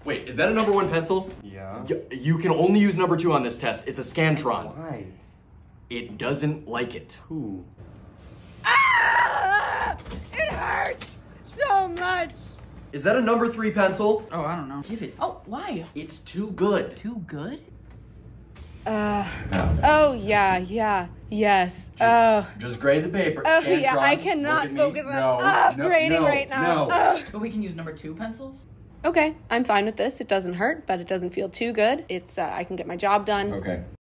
Wait, is that a number 1 pencil? Yeah. You can only use number 2 on this test. It's a Scantron. Why? It doesn't like it. Who? Ah! It hurts so much. Is that a number 3 pencil? Oh, I don't know. Give it. Oh, why? It's too good. Too good? Oh, yeah, yes. Oh. Just grade the paper. Oh, Scantron, yeah, I look cannot at me. focus on grading right now. No. But we can use number 2 pencils? Okay, I'm fine with this. It doesn't hurt, but it doesn't feel too good. It's, I can get my job done. Okay.